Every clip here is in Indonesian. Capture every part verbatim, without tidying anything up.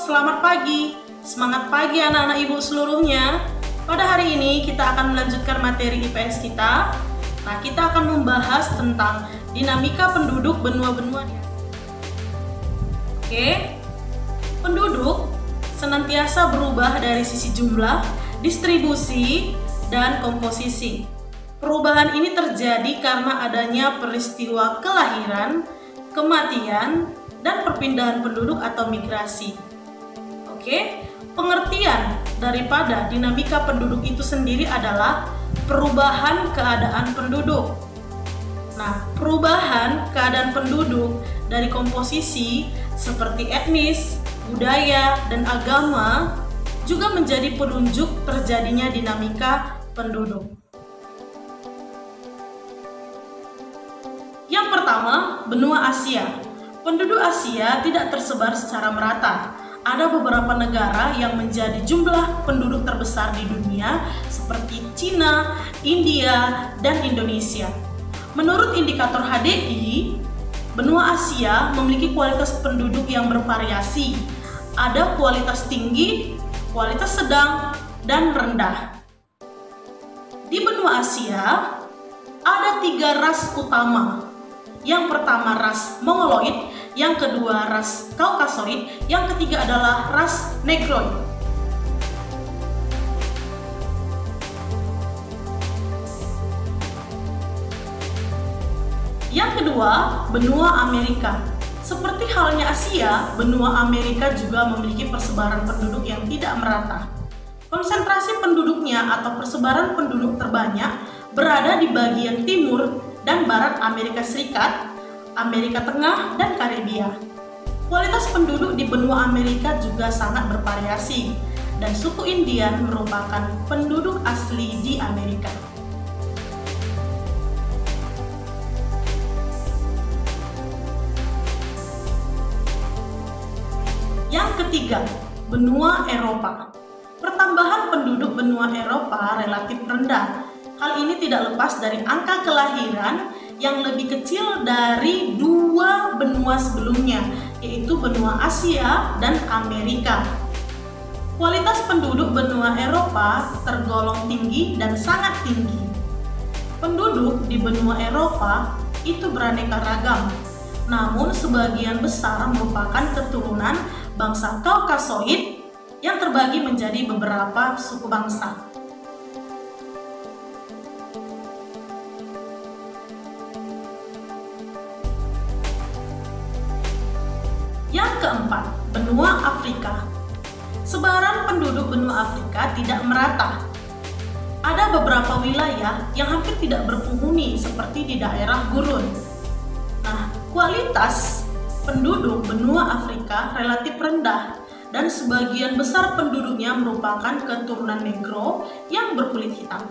selamat pagi. Semangat pagi anak-anak ibu seluruhnya. Pada hari ini kita akan melanjutkan materi I P S kita. Nah, kita akan membahas tentang dinamika penduduk benua-benua. Oke, penduduk senantiasa berubah dari sisi jumlah, distribusi, dan komposisi. Perubahan ini terjadi karena adanya peristiwa kelahiran, kematian, dan perpindahan penduduk atau migrasi. Oke, pengertian daripada dinamika penduduk itu sendiri adalah perubahan keadaan penduduk. Nah, perubahan keadaan penduduk dari komposisi seperti etnis, budaya, dan agama juga menjadi penunjuk terjadinya dinamika penduduk. Yang pertama, benua Asia. Penduduk Asia tidak tersebar secara merata. Ada beberapa negara yang menjadi jumlah penduduk terbesar di dunia seperti Cina, India, dan Indonesia. Menurut indikator H D I, benua Asia memiliki kualitas penduduk yang bervariasi. Ada kualitas tinggi, kualitas sedang, dan rendah. Di benua Asia, ada tiga ras utama. Yang pertama ras Mongoloid, yang kedua ras Kaukasoid, yang ketiga adalah ras Negroid. Yang kedua, benua Amerika. Seperti halnya Asia, benua Amerika juga memiliki persebaran penduduk yang tidak merata. Konsentrasi penduduknya atau persebaran penduduk terbanyak berada di bagian timur dan barat Amerika Serikat, Amerika Tengah, dan Karibia. Kualitas penduduk di benua Amerika juga sangat bervariasi, dan suku Indian merupakan penduduk asli di Amerika. Yang ketiga, benua Eropa. Pertambahan penduduk benua Eropa relatif rendah. Hal ini tidak lepas dari angka kelahiran yang lebih kecil dari dua benua sebelumnya, yaitu benua Asia dan Amerika. Kualitas penduduk benua Eropa tergolong tinggi dan sangat tinggi. Penduduk di benua Eropa itu beraneka ragam, namun sebagian besar merupakan keturunan bangsa Kaukasoid yang terbagi menjadi beberapa suku bangsa. Yang keempat, benua Afrika. Sebaran penduduk benua Afrika tidak merata. Ada beberapa wilayah yang hampir tidak berpenghuni seperti di daerah gurun. Nah, kualitas penduduk benua Afrika relatif rendah dan sebagian besar penduduknya merupakan keturunan Negro yang berkulit hitam.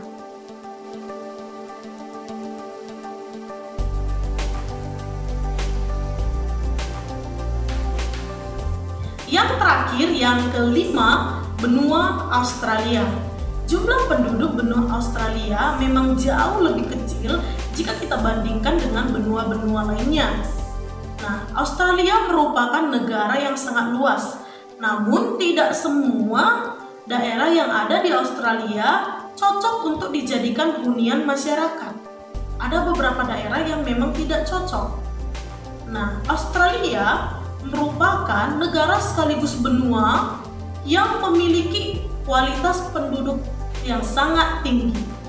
Yang terakhir, yang kelima, benua Australia. Jumlah penduduk benua Australia memang jauh lebih kecil jika kita bandingkan dengan benua-benua lainnya. Nah, Australia merupakan negara yang sangat luas, namun tidak semua daerah yang ada di Australia cocok untuk dijadikan hunian masyarakat. Ada beberapa daerah yang memang tidak cocok. Nah, Australia merupakan negara sekaligus benua yang memiliki kualitas penduduk yang sangat tinggi.